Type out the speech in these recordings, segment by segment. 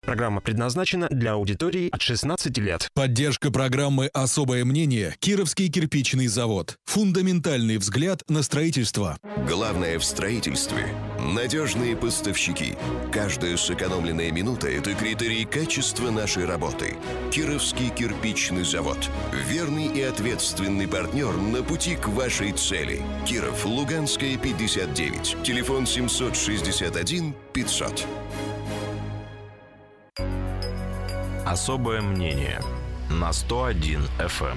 Программа предназначена для аудитории от 16 лет. Поддержка программы «Особое мнение» Кировский кирпичный завод. Фундаментальный взгляд на строительство. Главное в строительстве – надежные поставщики. Каждая сэкономленная минута – это критерий качества нашей работы. Кировский кирпичный завод. Верный и ответственный партнер на пути к вашей цели. Киров, Луганская, 59. Телефон 761 500. Особое мнение на 101 FM.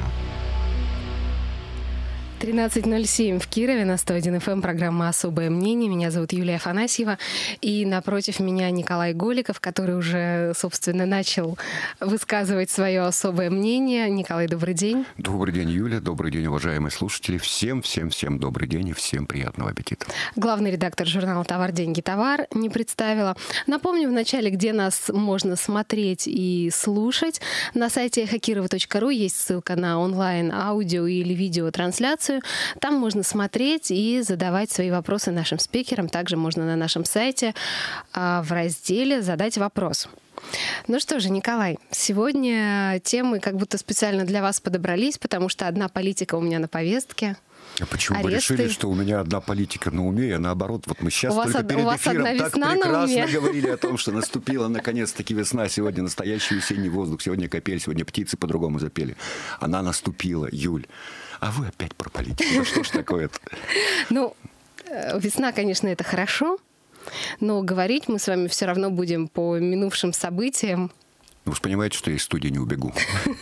13:07 в Кирове, на 101 FM, программа «Особое мнение». Меня зовут Юлия Афанасьева, и напротив меня Николай Голиков, который уже, собственно, начал высказывать свое особое мнение. Николай, добрый день. Добрый день, Юля. Добрый день, уважаемые слушатели. Всем добрый день и всем приятного аппетита. Главный редактор журнала «Товар, деньги, товар» не представила. Напомню вначале, где нас можно смотреть и слушать. На сайте эхокирова.ру есть ссылка на онлайн, аудио или видеотрансляцию. Там можно смотреть и задавать свои вопросы нашим спикерам. Также можно на нашем сайте в разделе «Задать вопрос». Ну что же, Николай, сегодня темы как будто специально для вас подобрались, потому что одна политика у меня на повестке. А почему аресты. вы решили, что у меня одна политика на уме, а наоборот, вот мы сейчас только перед эфиром так прекрасно говорили о том, что наступила наконец-таки весна, сегодня настоящий весенний воздух, сегодня капель, сегодня птицы по-другому запели. Она наступила, Юль. А вы опять про политику. Ну что ж такое-то? Ну, весна, конечно, это хорошо, но говорить мы с вами все равно будем по минувшим событиям. Вы же понимаете, что я из студии не убегу.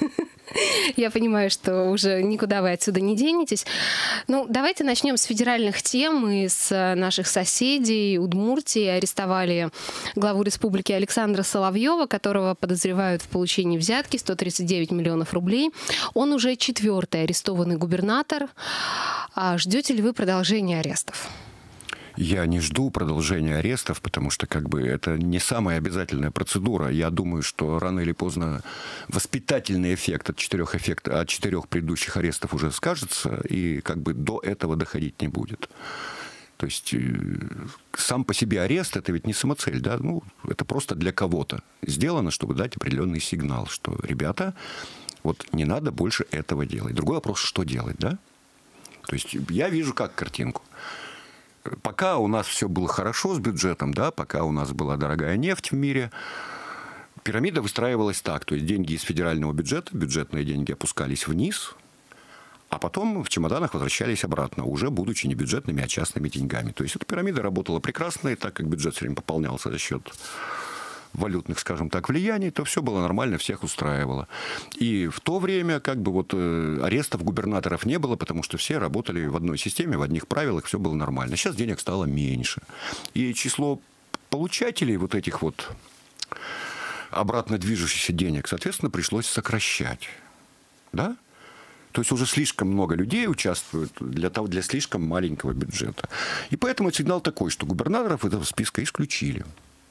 Я понимаю, что уже никуда вы отсюда не денетесь. Ну, давайте начнем с федеральных тем и с наших соседей. Удмуртии арестовали главу республики Александра Соловьева, которого подозревают в получении взятки 139 миллионов рублей. Он уже 4-й арестованный губернатор. А ждете ли вы продолжения арестов? Я не жду продолжения арестов, потому что это не самая обязательная процедура. Я думаю, что рано или поздно воспитательный эффект от 4 предыдущих арестов уже скажется, и до этого доходить не будет. То есть сам по себе арест – это ведь не самоцель, да? Ну, это просто для кого-то сделано, чтобы дать определенный сигнал, что, ребята, вот не надо больше этого делать. Другой вопрос, что делать, да? То есть я вижу как картинку. Пока у нас все было хорошо с бюджетом, да, пока у нас была дорогая нефть в мире, пирамида выстраивалась так. То есть деньги из федерального бюджета, бюджетные деньги опускались вниз, а потом в чемоданах возвращались обратно, уже будучи не бюджетными, а частными деньгами. То есть эта пирамида работала прекрасно, и так как бюджет все время пополнялся за счет валютных, скажем так, влияний, то все было нормально, всех устраивало. И в то время арестов губернаторов не было, потому что все работали в одной системе, в одних правилах, все было нормально. Сейчас денег стало меньше. И число получателей вот этих вот обратно движущихся денег, соответственно, пришлось сокращать. Да? То есть уже слишком много людей участвуют для слишком маленького бюджета. И поэтому сигнал такой, что губернаторов из этого списка исключили.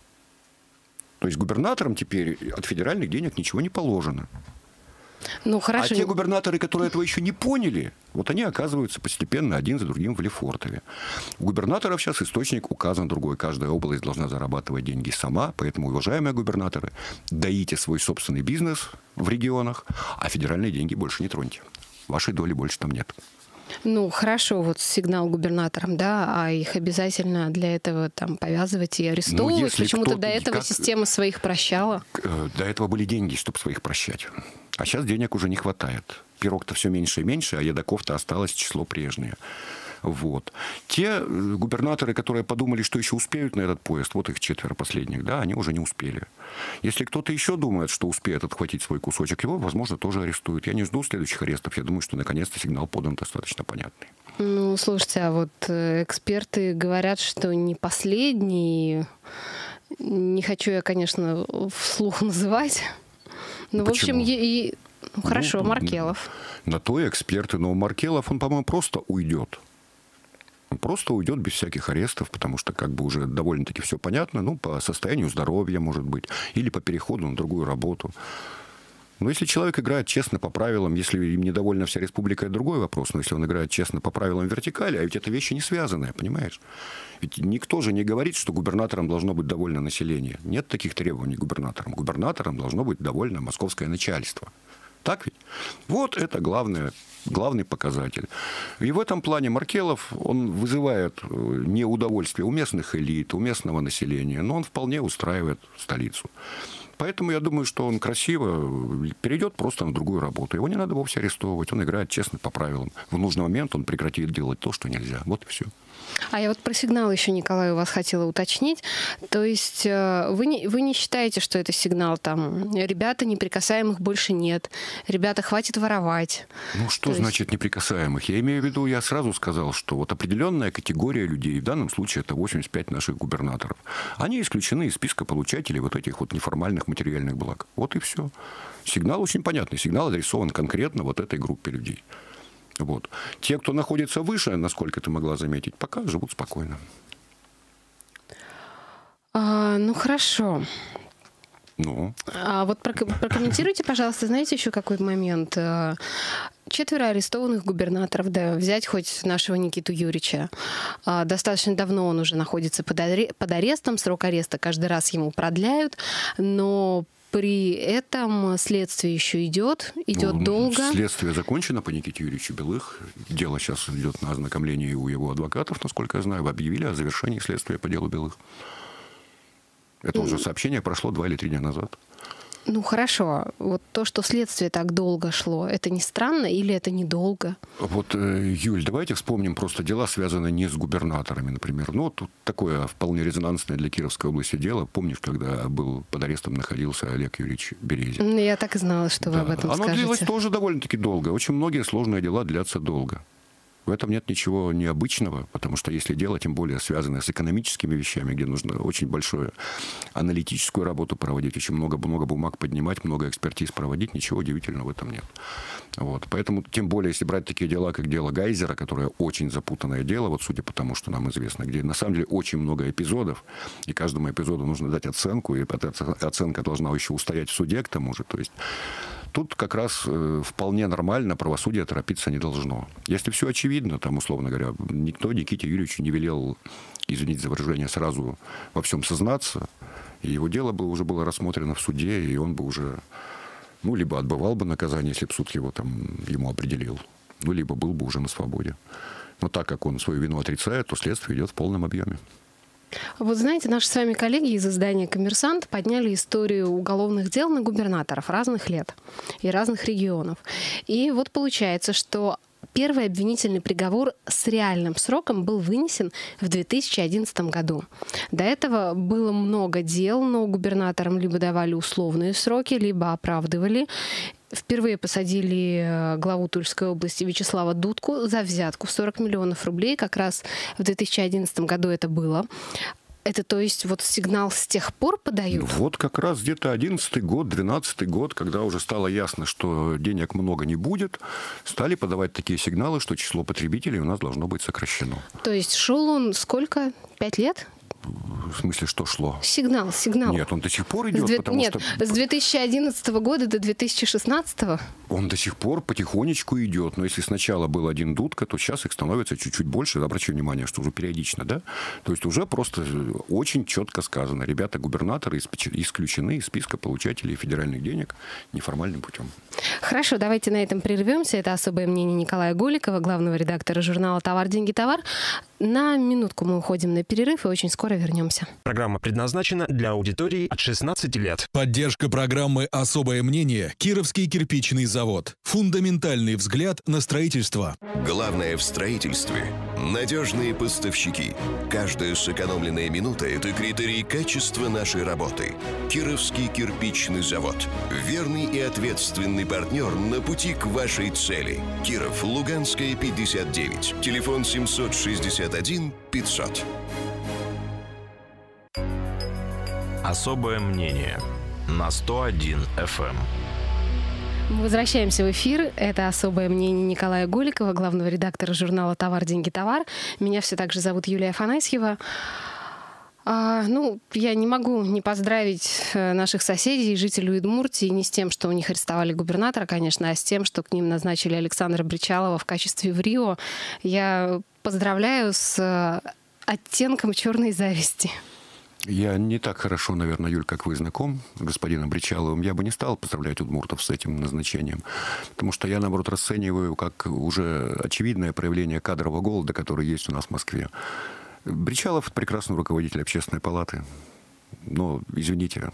То есть губернаторам теперь от федеральных денег ничего не положено. Ну, хорошо. А те губернаторы, которые этого еще не поняли, вот они оказываются постепенно один за другим в Лефортове. У губернаторов сейчас источник указан другой. Каждая область должна зарабатывать деньги сама. Поэтому, уважаемые губернаторы, доите свой собственный бизнес в регионах, а федеральные деньги больше не троньте. Вашей доли больше там нет. Ну, хорошо, вот сигнал губернаторам, да, а их обязательно для этого там повязывать и арестовывать. Почему-то до этого система своих прощала. До этого были деньги, чтобы своих прощать. А сейчас денег уже не хватает. Пирог-то все меньше и меньше, а едоков-то осталось число прежнее. Вот. Те губернаторы, которые подумали, что еще успеют на этот поезд, вот их 4 последних, да, они уже не успели. Если кто-то еще думает, что успеет отхватить свой кусочек, его, возможно, тоже арестуют. Я не жду следующих арестов. Я думаю, что наконец-то сигнал подан достаточно понятный. Ну, слушайте, а вот эксперты говорят, что не последний. Не хочу я, конечно, вслух называть. Ну, в общем, хорошо, Маркелов. На то и эксперты. Но Маркелов, он, по-моему, просто уйдет. Он просто уйдет без всяких арестов, потому что уже довольно-таки все понятно. Ну, по состоянию здоровья, может быть. Или по переходу на другую работу. Но если человек играет честно по правилам, если им недовольна вся республика, это другой вопрос. Но если он играет честно по правилам вертикали, а ведь это вещи не связанные, понимаешь? Ведь никто же не говорит, что губернатором должно быть довольно население. Нет таких требований к губернаторам. Губернатором должно быть довольно московское начальство. Так ведь? Вот это главный показатель. И в этом плане Маркелов, он вызывает неудовольствие у местных элит, у местного населения, но он вполне устраивает столицу. Поэтому я думаю, что он красиво перейдет просто на другую работу. Его не надо вовсе арестовывать. Он играет честно по правилам. В нужный момент он прекратит делать то, что нельзя. Вот и все. А я вот про сигнал еще, Николай, у вас хотела уточнить. То есть вы не считаете, что это сигнал там «ребята, неприкасаемых больше нет», «ребята, хватит воровать»? Ну, что значит неприкасаемых? Я имею в виду, я сразу сказал, что вот определенная категория людей, в данном случае это 85 наших губернаторов, они исключены из списка получателей вот этих вот неформальных материальных благ. Вот и все. Сигнал очень понятный. Сигнал адресован конкретно вот этой группе людей. Вот. Те, кто находится выше, насколько ты могла заметить, пока живут спокойно. Ну, хорошо. Ну. А вот прокомментируйте, пожалуйста, знаете еще какой момент? 4 арестованных губернаторов, да, взять хоть нашего Никиту Юрьевича. Достаточно давно он уже находится под арестом, срок ареста каждый раз ему продляют, но при этом следствие еще идет долго. Следствие закончено по Никите Юрьевичу Белых. Дело сейчас идет на ознакомление у его адвокатов, насколько я знаю. Объявили о завершении следствия по делу Белых. Это уже сообщение прошло 2 или 3 дня назад. Ну, хорошо. Вот то, что следствие так долго шло, это не странно или это недолго? Вот, Юль, давайте вспомним просто дела, связанные не с губернаторами, например. Ну, тут такое вполне резонансное для Кировской области дело. Помнишь, когда был под арестом находился Олег Юрьевич Березин? Я так и знала, что вы об этом скажете. Оно длилось тоже довольно-таки долго. Очень многие сложные дела длятся долго. В этом нет ничего необычного, потому что если дело, тем более связанное с экономическими вещами, где нужно очень большую аналитическую работу проводить, очень много бумаг поднимать, много экспертиз проводить, ничего удивительного в этом нет. Вот. Поэтому, тем более, если брать такие дела, как дело Гайзера, которое очень запутанное дело, вот судя по тому, что нам известно, где на самом деле очень много эпизодов, и каждому эпизоду нужно дать оценку, и эта оценка должна еще устоять в суде к тому же. То есть тут как раз вполне нормально, правосудие торопиться не должно. Если все очевидно, там, условно говоря, никто Никите Юрьевичу не велел, извините за выражение, сразу во всем сознаться, и его дело бы уже было рассмотрено в суде, и он бы уже, либо отбывал бы наказание, если бы суд его ему определил, либо был бы уже на свободе. Но так как он свою вину отрицает, то следствие идет в полном объеме. Вот знаете, наши с вами коллеги из издания «Коммерсант» подняли историю уголовных дел на губернаторов разных лет и разных регионов. И вот получается, что первый обвинительный приговор с реальным сроком был вынесен в 2011 году. До этого было много дел, но губернаторам либо давали условные сроки, либо оправдывали. Впервые посадили главу Тульской области Вячеслава Дудку за взятку в 40 миллионов рублей. Как раз в 2011 году это было. Это, то есть, вот сигнал с тех пор подают? Вот как раз где-то 11-й год, 12-й год, когда уже стало ясно, что денег много не будет, стали подавать такие сигналы, что число потребителей у нас должно быть сокращено. То есть шел он сколько? 5 лет? В смысле, что шло? Сигнал. Нет, он до сих пор идет, с 2011 года до 2016? Он до сих пор потихонечку идет. Но если сначала был один Дудка, то сейчас их становится чуть-чуть больше. Обращаю внимание, что уже периодично, да? То есть уже просто очень четко сказано. Ребята-губернаторы исключены из списка получателей федеральных денег неформальным путем. Хорошо, давайте на этом прервемся. Это особое мнение Николая Голикова, главного редактора журнала «Товар, деньги, товар». На минутку мы уходим на перерыв и очень скоро вернемся. Программа предназначена для аудитории от 16 лет. Поддержка программы «Особое мнение» Кировский кирпичный завод. Фундаментальный взгляд на строительство. Главное в строительстве – надежные поставщики. Каждая сэкономленная минута – это критерий качества нашей работы. Кировский кирпичный завод. Верный и ответственный партнер на пути к вашей цели. Киров, Луганская, 59. Телефон 761 500. Особое мнение на 101 FM. Мы возвращаемся в эфир. Это особое мнение Николая Голикова, главного редактора журнала «Товар, деньги, товар». Меня все так же зовут Юлия Афанасьева. Я не могу не поздравить наших соседей, жителей Удмуртии, не с тем, что у них арестовали губернатора, конечно, а с тем, что к ним назначили Александра Бричалова в качестве ВРИО. Я поздравляю с оттенком черной зависти. Я не так хорошо, наверное, Юль, как вы, знаком с господином Бричаловым. Я бы не стал поздравлять удмуртов с этим назначением. Потому что я, наоборот, расцениваю как уже очевидное проявление кадрового голода, который есть у нас в Москве. Бричалов – прекрасный руководитель общественной палаты. Но, извините,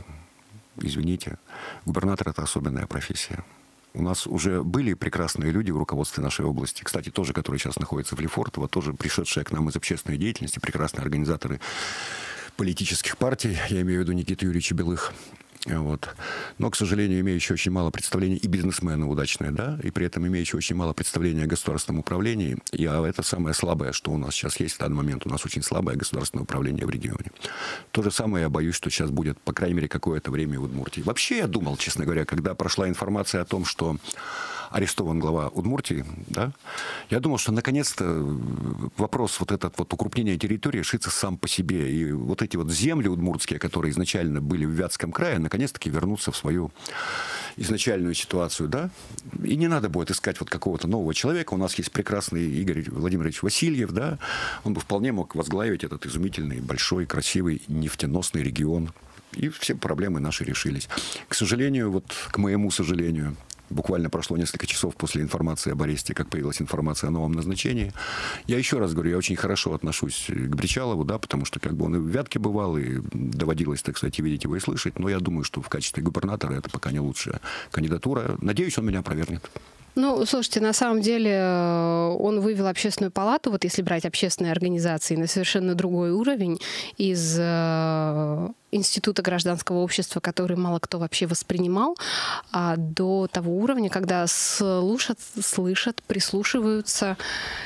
губернатор – это особенная профессия. У нас уже были прекрасные люди в руководстве нашей области. Кстати, тоже, которые сейчас находятся в Лефортово, тоже пришедшие к нам из общественной деятельности, прекрасные организаторы политических партий, я имею в виду Никиту Юрьевича Белых. Вот. Но, к сожалению, имеющие очень мало представления, и бизнесмены удачные, да, и при этом имеющие очень мало представления о государственном управлении. И это самое слабое, что у нас сейчас есть в данный момент. У нас очень слабое государственное управление в регионе. То же самое я боюсь, что сейчас будет, по крайней мере, какое-то время в Удмуртии. Вообще я думал, честно говоря, когда прошла информация о том, что арестован глава Удмуртии, да, я думал, что наконец-то вопрос вот этот вот укрупнения территории решится сам по себе. И вот эти вот земли удмуртские, которые изначально были в Вятском крае, наконец-таки вернутся в свою изначальную ситуацию, да. И не надо будет искать вот какого-то нового человека. У нас есть прекрасный Игорь Владимирович Васильев, да. Он бы вполне мог возглавить этот изумительный, большой, красивый, нефтеносный регион. И все проблемы наши решились. К сожалению, вот к моему сожалению, буквально прошло несколько часов после информации об аресте, как появилась информация о новом назначении. Я еще раз говорю, я очень хорошо отношусь к Бричалову, да, потому что как бы он и в Вятке бывал, и доводилось, так сказать, видеть его и слышать. Но я думаю, что в качестве губернатора это пока не лучшая кандидатура. Надеюсь, он меня опровергнет. Слушайте, на самом деле он вывел общественную палату, вот если брать общественные организации, на совершенно другой уровень из института гражданского общества, который мало кто вообще воспринимал, до того уровня, когда слышат, прислушиваются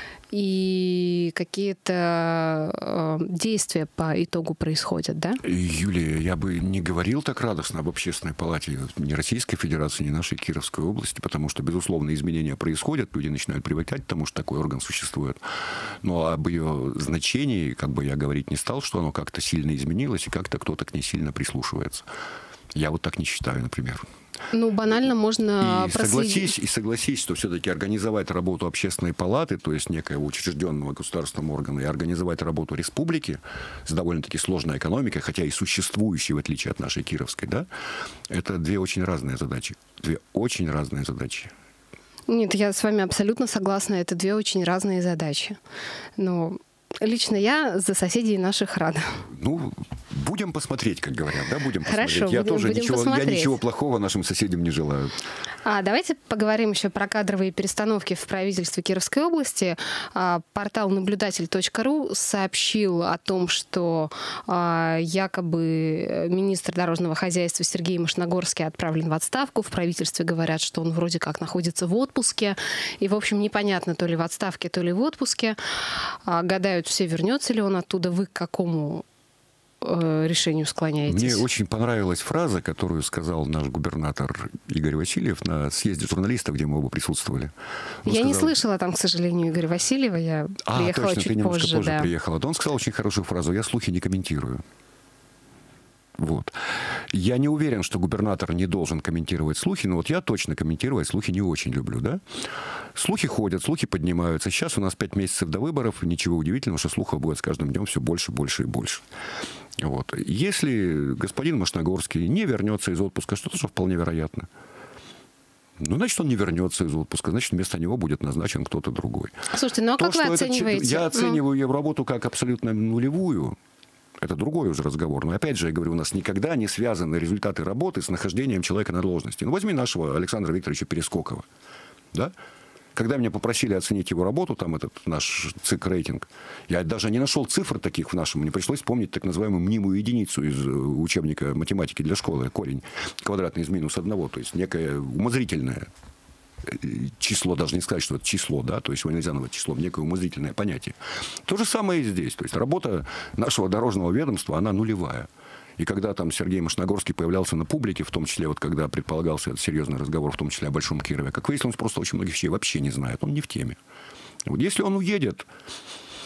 и какие-то действия по итогу происходят, да? Юлия, я бы не говорил так радостно об общественной палате ни Российской Федерации, ни нашей Кировской области, потому что, безусловно, изменения происходят, люди начинают привыкать к тому, что такой орган существует. Но об ее значении, как бы я говорить не стал, что оно как-то сильно изменилось, и как-то кто-то к ней сильно прислушивается. Я вот так не считаю, например. Банально можно согласись, что все-таки организовать работу общественной палаты, то есть некоего учрежденного государственного органа, и организовать работу республики с довольно-таки сложной экономикой, хотя и существующей, в отличие от нашей Кировской, да, это две очень разные задачи. Нет, я с вами абсолютно согласна. Это две очень разные задачи. Но лично я за соседей наших рада. Будем посмотреть, как говорят, да, будем Хорошо, посмотреть. Я посмотреть. ничего плохого нашим соседям не желаю. Давайте поговорим еще про кадровые перестановки в правительстве Кировской области. Портал наблюдатель.ру сообщил о том, что якобы министр дорожного хозяйства Сергей Машногорский отправлен в отставку. В правительстве говорят, что он вроде как находится в отпуске. И, в общем, непонятно, то ли в отставке, то ли в отпуске. Гадают все, вернется ли он оттуда. Вы к какому решению склоняетесь? Мне очень понравилась фраза, которую сказал наш губернатор Игорь Васильев на съезде журналистов, где мы оба присутствовали. Я не слышала там, к сожалению, Игоря Васильева. Я приехала точно, чуть ты немножко позже да. приехала. Он сказал очень хорошую фразу: «Я слухи не комментирую». Вот. Я не уверен, что губернатор не должен комментировать слухи, но вот я точно комментировать слухи не очень люблю, да? Слухи ходят, слухи поднимаются. Сейчас у нас 5 месяцев до выборов, ничего удивительного, что слухов будет с каждым днем все больше, больше и больше. Вот. Если господин Машногорский не вернется из отпуска, что тоже вполне вероятно. Значит, он не вернется из отпуска, значит, вместо него будет назначен кто-то другой. Слушайте, как вы оцениваете? Я оцениваю его работу как абсолютно нулевую. Это другой уже разговор. Но опять же, я говорю, у нас никогда не связаны результаты работы с нахождением человека на должности. Возьми нашего Александра Викторовича Перескокова. Да? Когда меня попросили оценить его работу, там этот наш ЦИК-рейтинг, я даже не нашел цифр таких в нашем. Мне пришлось вспомнить так называемую мнимую единицу из учебника математики для школы. Корень квадратный из -1. То есть некое умозрительное число, даже не сказать, что это число, да, то есть его нельзя назвать числом, некое умозрительное понятие. То же самое и здесь. То есть работа нашего дорожного ведомства, она нулевая. И когда там Сергей Машногорский появлялся на публике, в том числе, вот когда предполагался этот серьезный разговор, в том числе о Большом Кирове, как выяснилось, он просто очень многих вещей вообще не знает. Он не в теме. Вот если он уедет,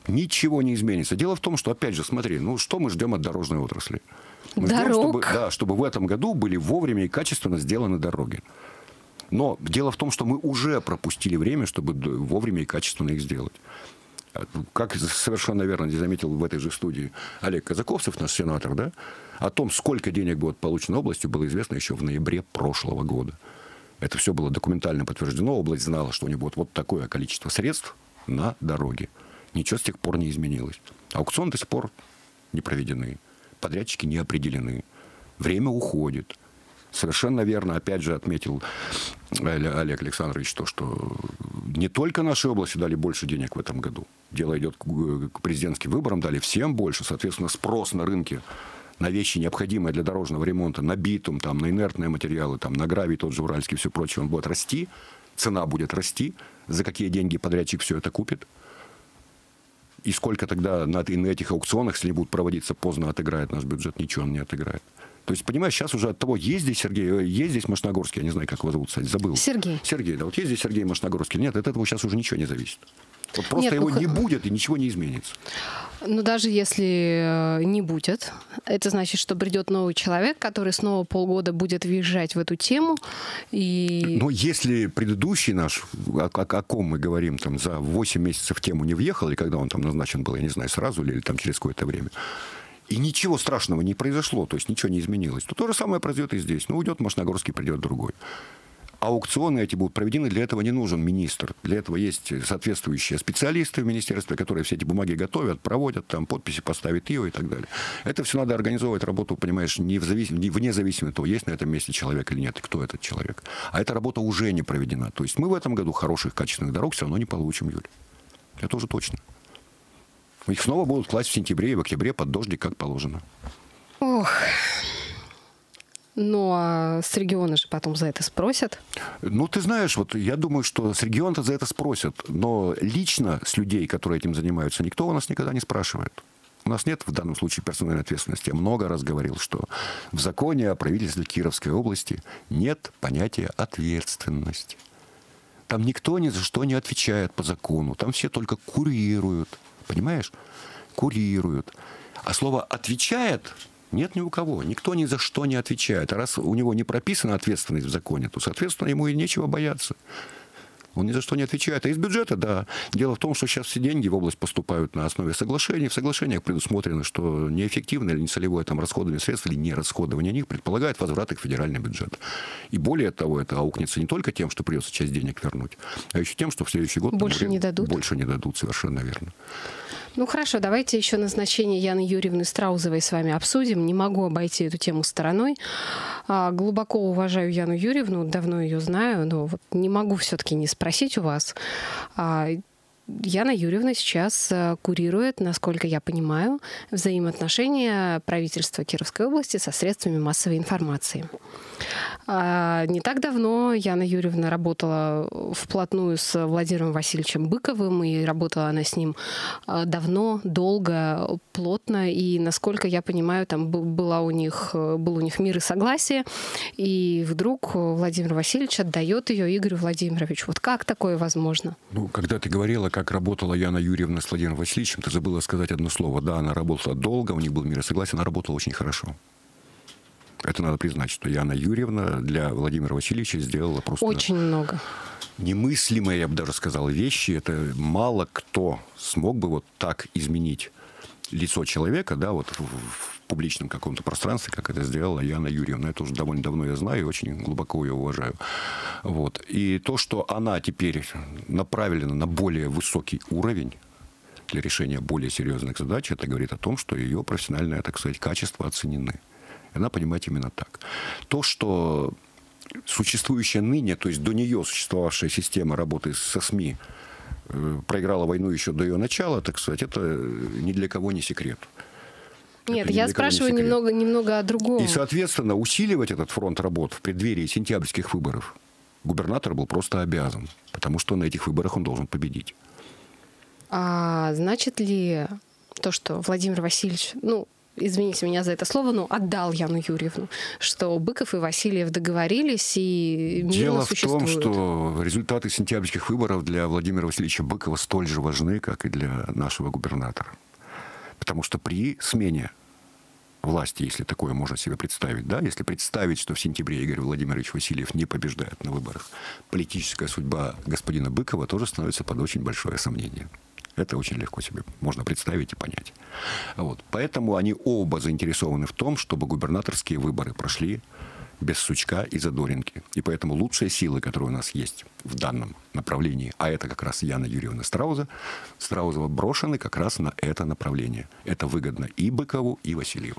Ничего не изменится. Дело в том, что, опять же, смотри, ну что мы ждем от дорожной отрасли? Мы Дорог. ждем, чтобы в этом году были вовремя и качественно сделаны дороги. Но дело в том, что мы уже пропустили время, чтобы вовремя и качественно их сделать. Как совершенно верно заметил в этой же студии Олег Казаковцев, наш сенатор, да, о том, сколько денег будет получено областью, было известно еще в ноябре прошлого года. Это все было документально подтверждено. Область знала, что у нее будет вот такое количество средств на дороге. Ничего с тех пор не изменилось. Аукционы до сих пор не проведены. Подрядчики не определены. Время уходит. Совершенно верно, опять же, отметил Олег Александрович то, что не только нашей области дали больше денег в этом году. Дело идет к президентским выборам, дали всем больше. Соответственно, спрос на рынке на вещи, необходимые для дорожного ремонта, на битум, там, на инертные материалы, там, на гравий тот же уральский и все прочее, он будет расти. Цена будет расти. За какие деньги подрядчик все это купит? И сколько тогда на этих аукционах, если они будут проводиться поздно, отыграет наш бюджет? Ничего он не отыграет. То есть, понимаешь, сейчас уже от того, есть здесь Сергей, есть здесь Машногорский, я не знаю, как его зовут, кстати, забыл. Сергей. Сергей, да, вот есть здесь Сергей Машногорский. Нет, от этого сейчас уже ничего не зависит. Вот просто его не будет, и ничего не изменится. Но даже если не будет, это значит, что придет новый человек, который снова полгода будет въезжать в эту тему. И... Но если предыдущий наш, о ком мы говорим, там, за 8 месяцев в тему не въехал, или когда он там назначен был, я не знаю, сразу или там через какое-то время, и ничего страшного не произошло, то есть ничего не изменилось, то же самое произойдет и здесь. Ну, уйдет Машногорский, придет другой. Аукционы эти будут проведены, для этого не нужен министр. Для этого есть соответствующие специалисты в министерстве, которые все эти бумаги готовят, проводят, там, подписи поставят ИО и так далее. Это все надо организовывать работу, понимаешь, вне зависимости от того, есть на этом месте человек или нет, и кто этот человек. А эта работа уже не проведена. То есть мы в этом году хороших, качественных дорог все равно не получим, Юль. Это уже точно. Их снова будут класть в сентябре и в октябре под дождик, как положено. Ох... Ну, а с региона же потом за это спросят? Ну, ты знаешь, вот я думаю, что с региона за это спросят. Но лично с людей, которые этим занимаются, никто у нас никогда не спрашивает. У нас нет в данном случае персональной ответственности. Я много раз говорил, что в законе о правительстве Кировской области нет понятия ответственности. Там никто ни за что не отвечает по закону. Там все только курируют. Понимаешь? Курируют. А слово «отвечает» нет ни у кого. Никто ни за что не отвечает. А раз у него не прописана ответственность в законе, то, соответственно, ему и нечего бояться. Он ни за что не отвечает. А из бюджета, да. Дело в том, что сейчас все деньги в область поступают на основе соглашений. В соглашениях предусмотрено, что неэффективное или нецелевое там расходование средств или нерасходование них предполагает возврат их в федеральный бюджет. И более того, это аукнется не только тем, что придется часть денег вернуть, а еще тем, что в следующий год... Больше не дадут? Больше не дадут, совершенно верно. Ну, хорошо, давайте еще назначение Яны Юрьевны Страузовой с вами обсудим. Не могу обойти эту тему стороной. Глубоко уважаю Яну Юрьевну, давно ее знаю, но вот не могу все-таки не спросить у вас. Яна Юрьевна сейчас курирует, насколько я понимаю, взаимоотношения правительства Кировской области со средствами массовой информации. Не так давно Яна Юрьевна работала вплотную с Владимиром Васильевичем Быковым, и работала она с ним давно, долго, плотно, и, насколько я понимаю, там был у них мир и согласие, и вдруг Владимир Васильевич отдает ее Игорю Владимировичу. Вот как такое возможно? Ну, когда ты говорила, как работала Яна Юрьевна с Владимиром Васильевичем, ты забыла сказать одно слово. Да, она работала долго, у них был мир и согласие, она работала очень хорошо. Это надо признать, что Яна Юрьевна для Владимира Васильевича сделала просто... Очень много. Немыслимые, я бы даже сказал, вещи. Это мало кто смог бы вот так изменить лицо человека, да, вот в публичном каком-то пространстве, как это сделала Яна Юрьевна. Это уже довольно давно я знаю и очень глубоко ее уважаю. Вот. И то, что она теперь направлена на более высокий уровень для решения более серьезных задач, это говорит о том, что ее профессиональное, так сказать, качества оценены. Она понимает именно так. То, что существующая ныне, то есть до нее существовавшая система работы со СМИ проиграла войну еще до ее начала, так сказать, это ни для кого не секрет. Нет, я спрашиваю немного о другом. И, соответственно, усиливать этот фронт работ в преддверии сентябрьских выборов губернатор был просто обязан, потому что на этих выборах он должен победить. А значит ли то, что Владимир Васильевич, извините меня за это слово, но отдал Яну Юрьевну, что Быков и Васильев договорились и мирно существуют. Дело в том, что результаты сентябрьских выборов для Владимира Васильевича Быкова столь же важны, как и для нашего губернатора. Потому что при смене власти, если такое можно себе представить, да, если представить, что в сентябре Игорь Владимирович Васильев не побеждает на выборах, политическая судьба господина Быкова тоже становится под очень большое сомнение. Это очень легко себе можно представить и понять. Вот. Поэтому они оба заинтересованы в том, чтобы губернаторские выборы прошли без сучка и задоринки. И поэтому лучшие силы, которые у нас есть в данном направлении, а это как раз Яна Юрьевна Страузова, брошены как раз на это направление. Это выгодно и Быкову, и Васильеву.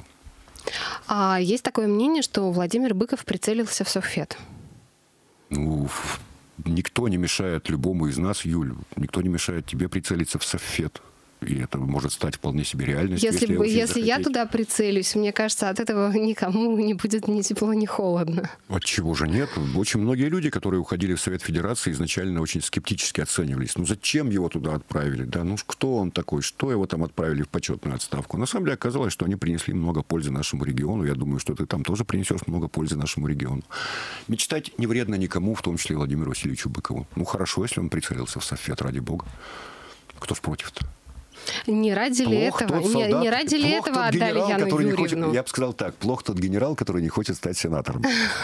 А есть такое мнение, что Владимир Быков прицелился в Совфед. Ну, никто не мешает любому из нас, Юль, никто не мешает тебе прицелиться в Совфед. И это может стать вполне себе реальностью. Если я туда прицелюсь, мне кажется, от этого никому не будет ни тепло, ни холодно. Отчего же нет? Очень многие люди, которые уходили в Совет Федерации, изначально очень скептически оценивались. Ну зачем его туда отправили? Да, ну кто он такой? Что его там отправили в почетную отставку? На самом деле оказалось, что они принесли много пользы нашему региону. Я думаю, что ты там тоже принесешь много пользы нашему региону. Мечтать не вредно никому, в том числе и Владимиру Васильевичу Быкову. Ну хорошо, если он прицелился в Совет, ради бога. Кто ж против-то? Не ради ли этого? Не ради ли этого отдали Яну Юрьевну? Я бы сказал так, плох тот генерал, который не хочет стать сенатором.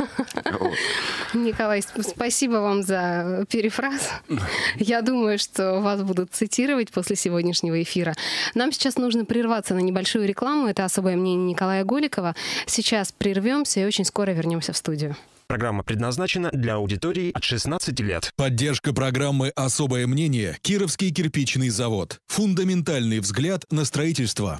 Николай, спасибо вам за перефраз. Я думаю, что вас будут цитировать после сегодняшнего эфира. Нам сейчас нужно прерваться на небольшую рекламу. Это особое мнение Николая Голикова. Сейчас прервемся и очень скоро вернемся в студию. Программа предназначена для аудитории от 16 лет. Поддержка программы «Особое мнение» Кировский кирпичный завод. Фундаментальный взгляд на строительство.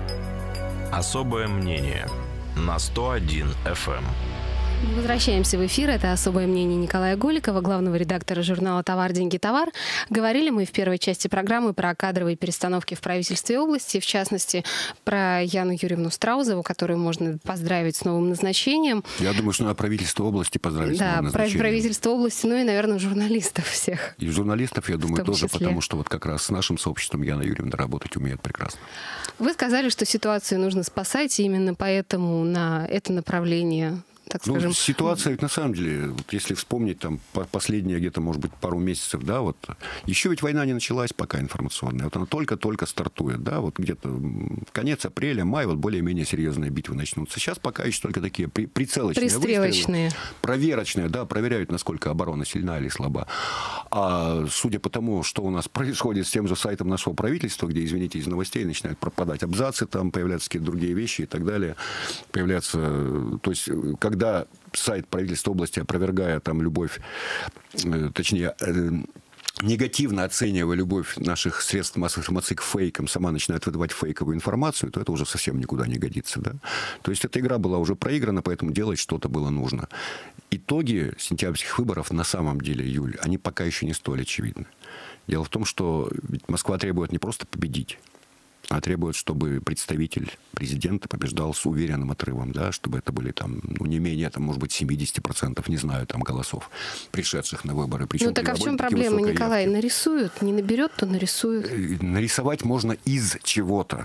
Особое мнение на 101 FM. Возвращаемся в эфир. Это особое мнение Николая Голикова, главного редактора журнала «Товар, деньги, товар». Говорили мы в первой части программы про кадровые перестановки в правительстве области, в частности, про Яну Юрьевну Страузову, которую можно поздравить с новым назначением. Я думаю, что надо правительство области поздравить с новым назначением. Да, правительство области, ну и, наверное, журналистов всех. И журналистов, я думаю, тоже, потому что вот как раз с нашим сообществом Яна Юрьевна работать умеет прекрасно. Вы сказали, что ситуацию нужно спасать, и именно поэтому на это направление... Так скажем. Ну, ситуация, ведь на самом деле, вот если вспомнить там последние где-то, может быть, пару месяцев, да, вот еще ведь война не началась пока информационная, вот она только-только стартует, да, вот где-то конец апреля, май, вот более-менее серьезные битвы начнутся. Сейчас пока еще только такие прицелочные пристрелочные выстрелы, проверочные, да, проверяют, насколько оборона сильна или слаба. А судя по тому, что у нас происходит с тем же сайтом нашего правительства, где, извините, из новостей начинают пропадать абзацы, там появляются какие-то другие вещи и так далее, появляются, то есть, когда сайт правительства области, опровергая там любовь, точнее, негативно оценивая любовь наших средств массовой информации к фейкам, сама начинает выдавать фейковую информацию, то это уже совсем никуда не годится. Да? То есть эта игра была уже проиграна, поэтому делать что-то было нужно. Итоги сентябрьских выборов на самом деле, Юль, они пока еще не столь очевидны. Дело в том, что Москва требует не просто победить, а требует, чтобы представитель президента побеждал с уверенным отрывом, да, чтобы это были там, ну, не менее, там, может быть, 70%, не знаю, там, голосов, пришедших на выборы. Причем, ну, так а в чем проблема, Николай? Явки. Нарисуют, не наберет, то нарисуют. Нарисовать можно из чего-то.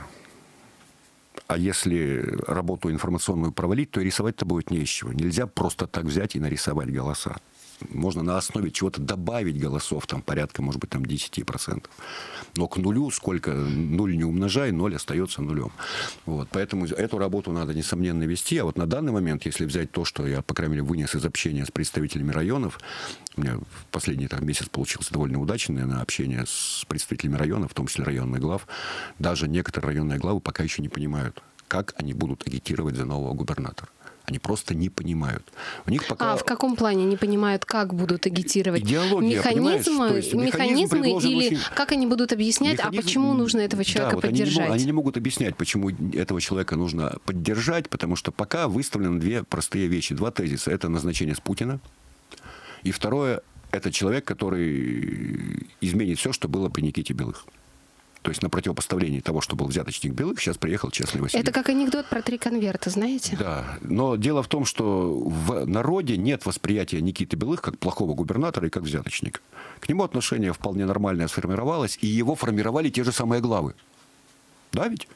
А если работу информационную провалить, то и рисовать-то будет не из чего. Нельзя просто так взять и нарисовать голоса. Можно на основе чего-то добавить голосов, там, порядка, может быть, там, 10%. Но к нулю, сколько нуль не умножай, ноль остается нулем. Вот. Поэтому эту работу надо, несомненно, вести. А вот на данный момент, если взять то, что я, по крайней мере, вынес из общения с представителями районов, у меня в последний там, месяц получилось довольно удачное на общение с представителями районов, в том числе районных глав, даже некоторые районные главы пока еще не понимают, как они будут агитировать за нового губернатора. Они просто не понимают. У них пока... А в каком плане не понимают, как будут агитировать? Идеология, механизмы или очень... как они будут объяснять, а почему нужно этого человека поддержать? Они не могут объяснять, почему этого человека нужно поддержать, потому что пока выставлены две простые вещи, два тезиса. Это назначение с Путина. И второе, это человек, который изменит все, что было при Никите Белых. То есть на противопоставлении того, что был взяточник Белых, сейчас приехал честный Васильев. Это как анекдот про 3 конверта, знаете? Да. Но дело в том, что в народе нет восприятия Никиты Белых как плохого губернатора и как взяточника. К нему отношение вполне нормальное сформировалось, и его формировали те же самые главы. Да ведь?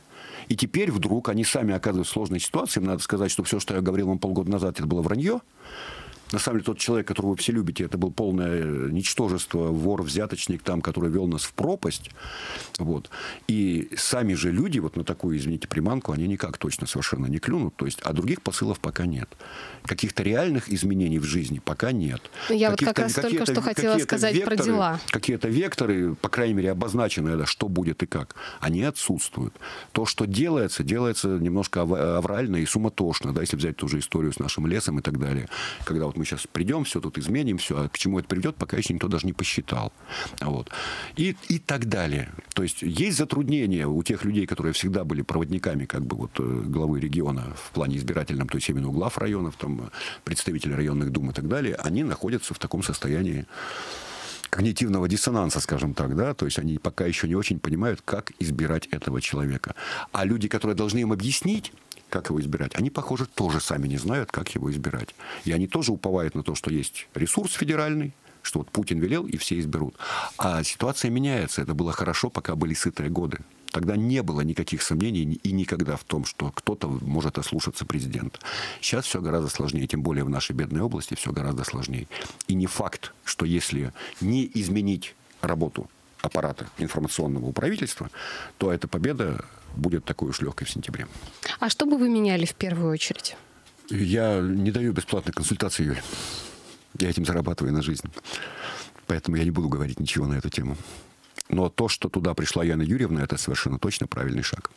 И теперь вдруг они сами оказываются в сложной ситуации. Им надо сказать, что все, что я говорил вам полгода назад, это было вранье. На самом деле, тот человек, которого вы все любите, это был полное ничтожество, вор, взяточник, там, который вел нас в пропасть. Вот. И сами же люди вот на такую, извините, приманку, они никак точно совершенно не клюнут. То есть, а других посылов пока нет. Каких-то реальных изменений в жизни пока нет. Я вот как раз только что хотела сказать векторы, про дела. Какие-то векторы, по крайней мере, обозначенные, да, что будет и как, они отсутствуют. То, что делается немножко аврально и суматошно, да, если взять ту же историю с нашим лесом и так далее. Когда вот мы сейчас придем, все тут изменим, все, а к чему это приведет, пока еще никто даже не посчитал. Вот. И так далее. То есть затруднения у тех людей, которые всегда были проводниками как бы вот главы региона в плане избирательном, то есть именно у глав районов, там, представителей районных дум и так далее, они находятся в таком состоянии когнитивного диссонанса, скажем так, да, то есть они пока еще не очень понимают, как избирать этого человека. А люди, которые должны им объяснить, как его избирать, они, похоже, тоже сами не знают, как его избирать. И они тоже уповают на то, что есть ресурс федеральный, что вот Путин велел, и все изберут. А ситуация меняется. Это было хорошо, пока были сытые годы. Тогда не было никаких сомнений и никогда в том, что кто-то может ослушаться президента. Сейчас все гораздо сложнее, тем более в нашей бедной области все гораздо сложнее. И не факт, что если не изменить работу аппарата информационного у правительства, то эта победа будет такой уж легкой в сентябре. А что бы вы меняли в первую очередь? Я не даю бесплатной консультации, Юль. Я этим зарабатываю на жизнь. Поэтому я не буду говорить ничего на эту тему. Но то, что туда пришла Яна Юрьевна, это совершенно точно правильный шаг.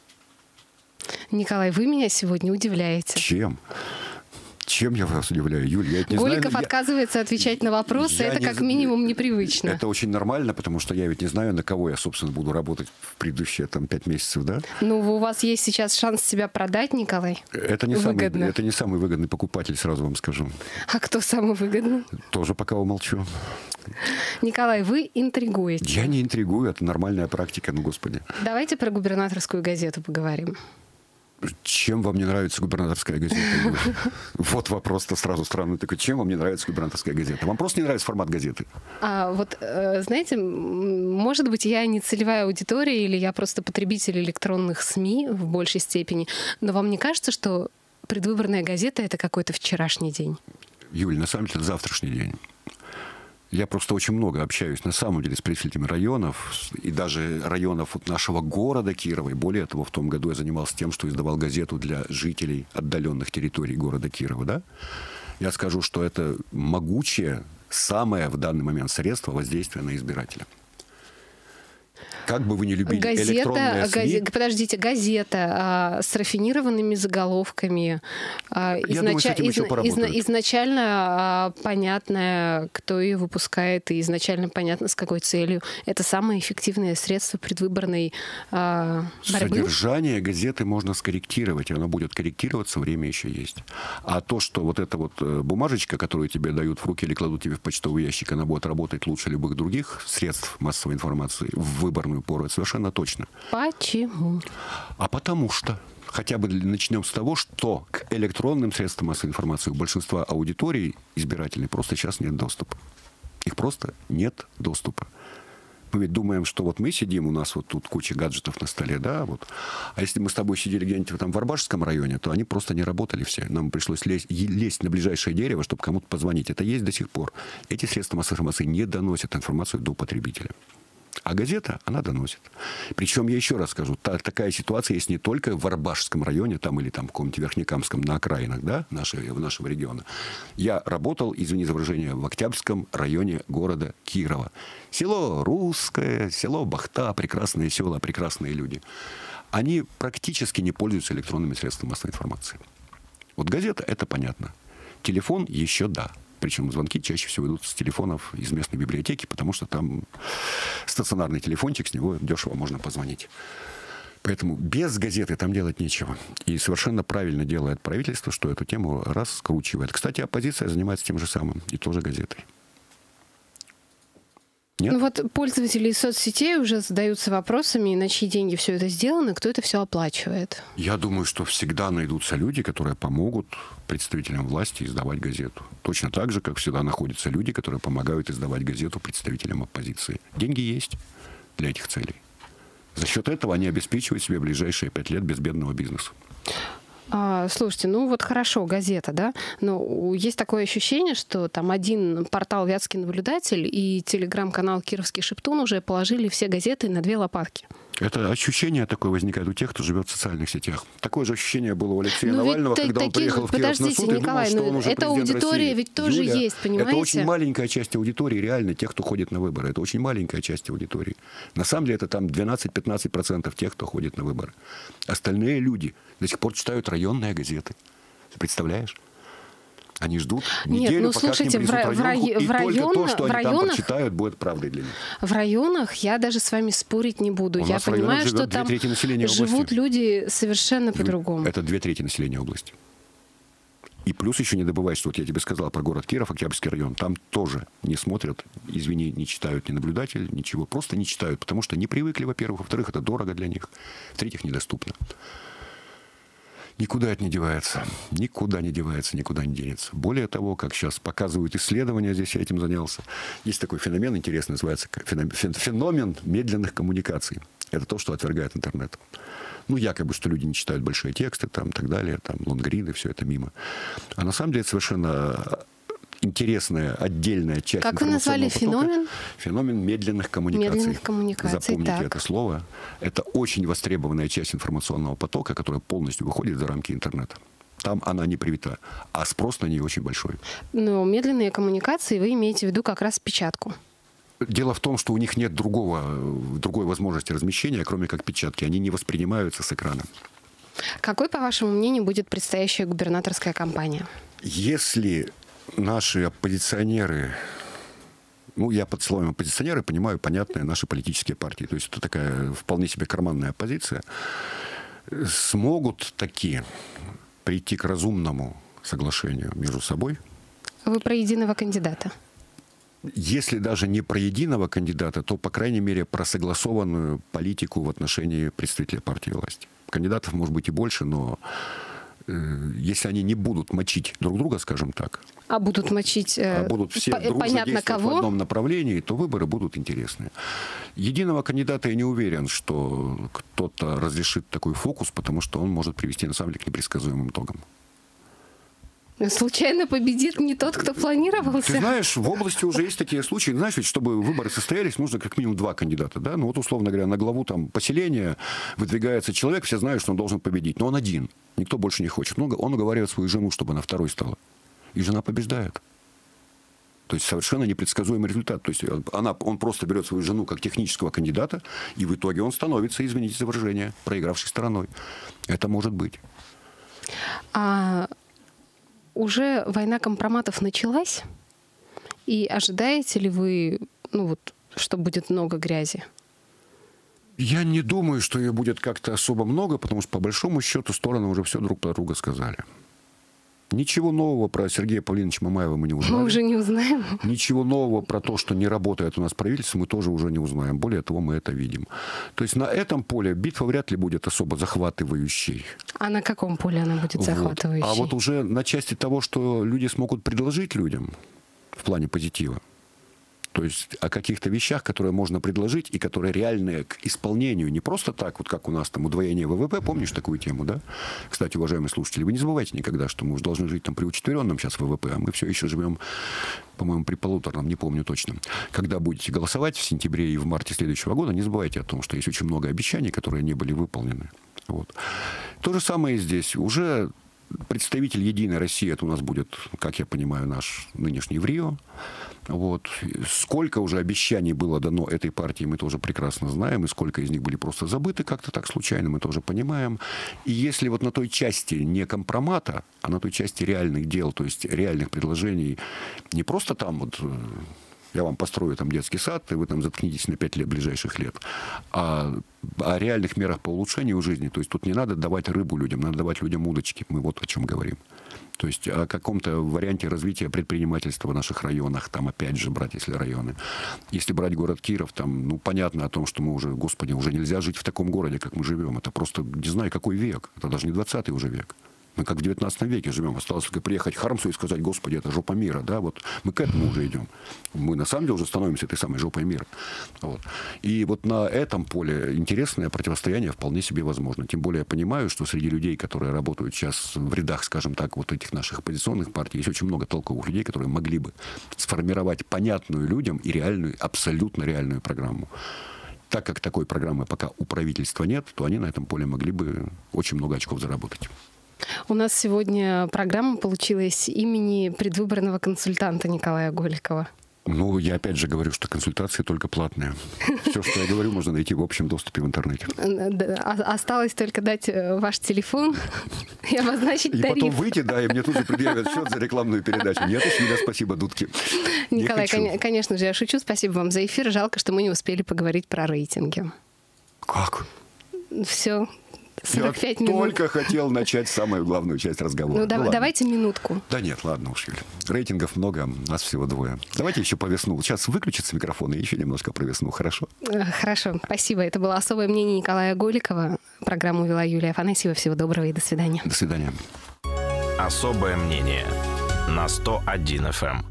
Николай, вы меня сегодня удивляете. Чем? Чем я вас удивляю, Юль? Я не Голиков знаю, отказывается отвечать на вопросы. Это как минимум непривычно. Это очень нормально, потому что я ведь не знаю, на кого я, собственно, буду работать в предыдущие 5 месяцев, да? Ну, у вас есть сейчас шанс себя продать, Николай. Это не самый выгодный покупатель, сразу вам скажу. А кто самый выгодный? Тоже пока умолчу. Николай, вы интригуете. Я не интригую, это нормальная практика, ну, господи. Давайте про губернаторскую газету поговорим. Чем вам не нравится губернаторская газета? Вот вопрос-то сразу странный такой. Чем вам не нравится губернаторская газета? Вам просто не нравится формат газеты? Знаете, может быть, я не целевая аудитория, или я просто потребитель электронных СМИ в большей степени, но вам не кажется, что предвыборная газета — это какой-то вчерашний день? Юль, на самом деле, это завтрашний день. Я просто очень много общаюсь, на самом деле, с представителями районов, и даже районов нашего города Кирова. И более того, в том году я занимался тем, что издавал газету для жителей отдаленных территорий города Кирова. Да? Я скажу, что это могучее, самое в данный момент средство воздействия на избирателя. Как бы вы ни любили электронные СМИ... Подождите, газета с рафинированными заголовками, изначально понятно, кто ее выпускает, и изначально понятно, с какой целью. Это самое эффективное средство предвыборной борьбы? Содержание газеты можно скорректировать, и оно будет корректироваться, время еще есть. А то, что вот эта вот бумажечка, которую тебе дают в руки или кладут тебе в почтовый ящик, она будет работать лучше любых других средств массовой информации в выборную пору, это совершенно точно. Почему? А потому что. Хотя бы начнем с того, что к электронным средствам массовой информации у большинства аудиторий избирательной просто сейчас нет доступа. Их просто нет доступа. Мы ведь думаем, что вот мы сидим, у нас вот тут куча гаджетов на столе, да, вот. А если мы с тобой сидели где-нибудь там в Арбашском районе, то они просто не работали все. Нам пришлось лезть на ближайшее дерево, чтобы кому-то позвонить. Это есть до сих пор. Эти средства массовой информации не доносят информацию до потребителя. А газета, она доносит. Причем, я еще раз скажу, такая ситуация есть не только в Арбашском районе, там или там в каком-нибудь Верхнекамском, на окраинах, да, нашего региона. Я работал, извини за выражение, в Октябрьском районе города Кирова. Село Русское, село Бахта, прекрасные села, прекрасные люди. Они практически не пользуются электронными средствами массовой информации. Вот газета, это понятно. Телефон еще да. Причем звонки чаще всего идут с телефонов из местной библиотеки, потому что там стационарный телефончик, с него дешево можно позвонить. Поэтому без газеты там делать нечего. И совершенно правильно делает правительство, что эту тему раскручивает. Кстати, оппозиция занимается тем же самым, и тоже газетой. Нет? Ну вот пользователи соцсетей уже задаются вопросами, на чьи деньги все это сделано, кто это все оплачивает. Я думаю, что всегда найдутся люди, которые помогут представителям власти издавать газету. Точно так же, как всегда находятся люди, которые помогают издавать газету представителям оппозиции. Деньги есть для этих целей. За счет этого они обеспечивают себе в ближайшие 5 лет безбедного бизнеса. Слушайте, ну вот хорошо, газета, да, но есть такое ощущение, что там один портал «Вятский наблюдатель» и телеграм-канал «Кировский Шептун» уже положили все газеты на 2 лопатки. Это ощущение такое возникает у тех, кто живет в социальных сетях. Такое же ощущение было у Алексея Навального, когда он приехал в Киров на суд и думал, что он уже эта президент аудитория России. ведь тоже Юля, есть, понимаете? Это очень маленькая часть аудитории, реально, тех, кто ходит на выборы. Это очень маленькая часть аудитории. На самом деле это там 12-15% тех, кто ходит на выборы. Остальные люди до сих пор читают районные газеты. Ты представляешь? Они ждут неделю, пока к ним принесут районку, и только то, что они там прочитают, будет правдой для них. В районах я даже с вами спорить не буду. Я понимаю, что там живут люди совершенно по-другому. Это 2/3 населения области. И плюс еще не добывай, что вот я тебе сказал про город Киров, Октябрьский район. Там тоже не смотрят, извини, не читают ни наблюдатели, ничего. Просто не читают, потому что не привыкли, во-первых. Во-вторых, это дорого для них. В-третьих, недоступно. Никуда это не девается. Никуда не девается, никуда не денется. Более того, как сейчас показывают исследования, здесь я этим занялся, есть такой феномен интересный, называется феномен медленных коммуникаций. Это то, что отвергает интернет. Ну, якобы, что люди не читают большие тексты, там, и так далее, там, лонгриды, все это мимо. А на самом деле это совершенно интересная, отдельная часть как вы назвали феномен? Феномен медленных коммуникаций. Медленных коммуникаций. Запомните так. это слово. Это очень востребованная часть информационного потока, которая полностью выходит за рамки интернета. Там она не привита, а спрос на нее очень большой. Но медленные коммуникации вы имеете в виду как раз печатку. Дело в том, что у них нет другой возможности размещения, кроме как печатки. Они не воспринимаются с экрана. Какой, по вашему мнению, будет предстоящая губернаторская кампания? Если наши оппозиционеры, ну, я под словом оппозиционеры понимаю понятные наши политические партии, то есть это такая вполне себе карманная оппозиция, смогут таки прийти к разумному соглашению между собой. Вы про единого кандидата? Если даже не про единого кандидата, то, по крайней мере, про согласованную политику в отношении представителей партии власти. Кандидатов может быть и больше, но если они не будут мочить друг друга, скажем так, а будут мочить будут все дружно действовать кого? В одном направлении, то выборы будут интересные. Единого кандидата я не уверен, что кто-то разрешит такой фокус, потому что он может привести, на самом деле, к непредсказуемым итогам. Случайно победит не тот, кто планировался? Ты знаешь, в области уже есть такие случаи. Знаешь, ведь чтобы выборы состоялись, нужно как минимум 2 кандидата. Да? Ну вот, условно говоря, на главу там поселения выдвигается человек, все знают, что он должен победить. Но он один. Никто больше не хочет. Он уговаривает свою жену, чтобы она второй стала. И жена побеждает. То есть совершенно непредсказуемый результат. То есть он просто берет свою жену как технического кандидата, и в итоге он становится, извините за выражение, проигравшей стороной. Это может быть. Уже война компроматов началась? И ожидаете ли вы, что будет много грязи? Я не думаю, что ее будет как-то особо много, потому что, по большому счету, стороны уже все друг про друга сказали. Ничего нового про Сергея Павловича Мамаева мы не узнаем. Мы уже не узнаем. Ничего нового про то, что не работает у нас правительство, мы тоже уже не узнаем. Более того, мы это видим. То есть на этом поле битва вряд ли будет особо захватывающей. А на каком поле она будет захватывающей? А вот уже на части того, что люди смогут предложить людям в плане позитива, то есть о каких-то вещах, которые можно предложить и которые реальные к исполнению. Не просто так, вот как у нас там удвоение ВВП, помнишь такую тему, да? Кстати, уважаемые слушатели, вы не забывайте никогда, что мы уже должны жить там при учетверенном сейчас ВВП, а мы все еще живем, по-моему, при полуторном, не помню точно. Когда будете голосовать в сентябре и в марте следующего года, не забывайте о том, что есть очень много обещаний, которые не были выполнены. Вот. То же самое и здесь. Уже представитель «Единой России», это у нас будет, как я понимаю, наш нынешний в Рио. Вот. Сколько уже обещаний было дано этой партии, мы тоже прекрасно знаем, и сколько из них были просто забыты как-то так случайно, мы тоже понимаем. И если вот на той части не компромата, а на той части реальных дел, то есть реальных предложений, не просто там вот я вам построю там детский сад, и вы там заткнитесь на 5 ближайших лет, а о реальных мерах по улучшению жизни. То есть тут не надо давать рыбу людям, надо давать людям удочки. Мы вот о чем говорим. То есть о каком-то варианте развития предпринимательства в наших районах, там опять же брать, если районы. Если брать город Киров, там, понятно о том, что мы уже, господи, уже нельзя жить в таком городе, как мы живем. Это просто, не знаю, какой век. Это даже не 20-й уже век. Мы как в 19 веке живем. Осталось только приехать к Хармсу и сказать: Господи, это жопа мира. Да? Вот мы к этому уже идем. Мы на самом деле уже становимся этой самой жопой мира. Вот. И вот на этом поле интересное противостояние вполне себе возможно. Тем более я понимаю, что среди людей, которые работают сейчас в рядах, скажем так, вот этих наших оппозиционных партий, есть очень много толковых людей, которые могли бы сформировать понятную людям и реальную, абсолютно реальную программу. Так как такой программы пока у правительства нет, то они на этом поле могли бы очень много очков заработать. У нас сегодня программа получилась имени предвыборного консультанта Николая Голикова. Ну, я опять же говорю, что консультации только платные. Все, что я говорю, можно найти в общем доступе в интернете. Осталось только дать ваш телефон и обозначить тариф. И потом выйти, да, и мне тут же предъявят счет за рекламную передачу. Нет, уж меня спасибо, дудки. Николай, конечно же, я шучу. Спасибо вам за эфир. Жалко, что мы не успели поговорить про рейтинги. Как? Все. 45 я минут. Только хотел начать самую главную часть разговора. Ну, давайте минутку. Да нет, ладно уж, Юля. Рейтингов много, нас всего 2. Давайте еще по весну. Сейчас выключится микрофон и еще немножко про весну, хорошо? Хорошо, спасибо. Это было особое мнение Николая Голикова. Программу вела Юлия Афанасьева. Всего доброго и до свидания. До свидания. Особое мнение на 101 FM.